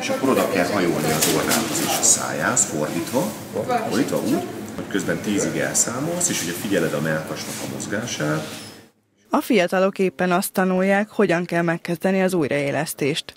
és akkor oda kell hajolni az orrához és a szájához, fordítva úgy, hogy közben 10-ig elszámolsz, és ugye figyeled a mellkasnak a mozgását. A fiatalok éppen azt tanulják, hogyan kell megkezdeni az újraélesztést.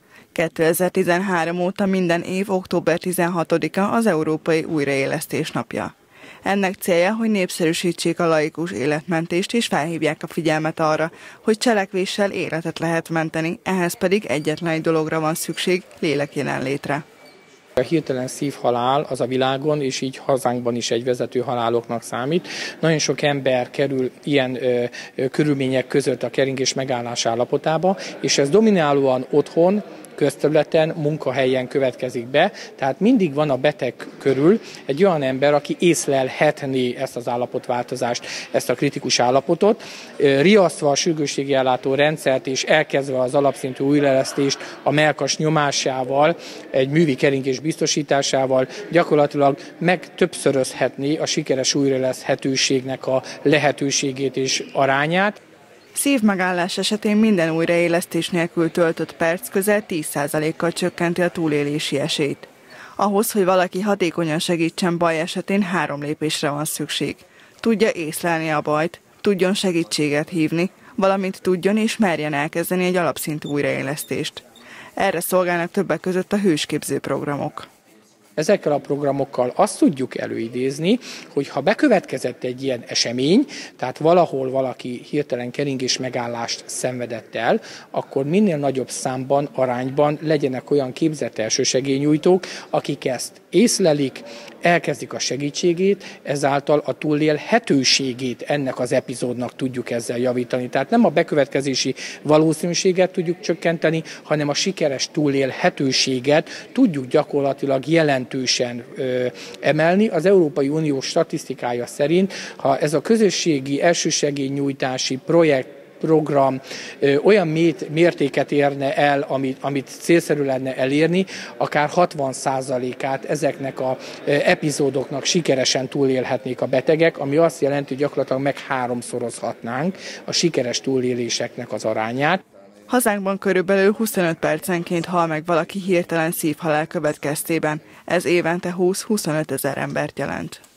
2013 óta minden év október 16-a az Európai Újraélesztés napja. Ennek célja, hogy népszerűsítsék a laikus életmentést és felhívják a figyelmet arra, hogy cselekvéssel életet lehet menteni, ehhez pedig egyetlen egy dologra van szükség, lélek jelenlétre. A hirtelen szívhalál az a világon, és így hazánkban is egy vezető haláloknak számít. Nagyon sok ember kerül ilyen körülmények között a keringés megállás állapotába, és ez dominálóan otthon, közterületen, munkahelyen következik be, tehát mindig van a beteg körül egy olyan ember, aki észlelhetné ezt az állapotváltozást, ezt a kritikus állapotot, riasztva a sürgősségi ellátó rendszert és elkezdve az alapszintű újraélesztést a mellkas nyomásával, egy művi keringés biztosításával gyakorlatilag megtöbbszörözhetné a sikeres újraéleszthetőségnek a lehetőségét és arányát. Szívmegállás esetén minden újraélesztés nélkül töltött perc közel 10%-kal csökkenti a túlélési esélyt. Ahhoz, hogy valaki hatékonyan segítsen baj esetén 3 lépésre van szükség. Tudja észlelni a bajt, tudjon segítséget hívni, valamint tudjon és merjen elkezdeni egy alapszintű újraélesztést. Erre szolgálnak többek között a hősképző programok. Ezekkel a programokkal azt tudjuk előidézni, hogy ha bekövetkezett egy ilyen esemény, tehát valahol valaki hirtelen keringés megállást szenvedett el, akkor minél nagyobb számban, arányban legyenek olyan képzett elsősegélynyújtók, akik ezt észlelik, elkezdik a segítségét, ezáltal a túlélhetőségét ennek az epizódnak tudjuk ezzel javítani. Tehát nem a bekövetkezési valószínűséget tudjuk csökkenteni, hanem a sikeres túlélhetőséget tudjuk gyakorlatilag jelentősen emelni. Az Európai Unió statisztikája szerint, ha ez a közösségi elsősegélynyújtási program olyan mértéket érne el, amit célszerű lenne elérni, akár 60%-át ezeknek az epizódoknak sikeresen túlélhetnék a betegek, ami azt jelenti, hogy gyakorlatilag meg 3-szorozhatnánk a sikeres túléléseknek az arányát. Hazánkban körülbelül 25 percenként hal meg valaki hirtelen szívhalál következtében. Ez évente 20-25 ezer embert jelent.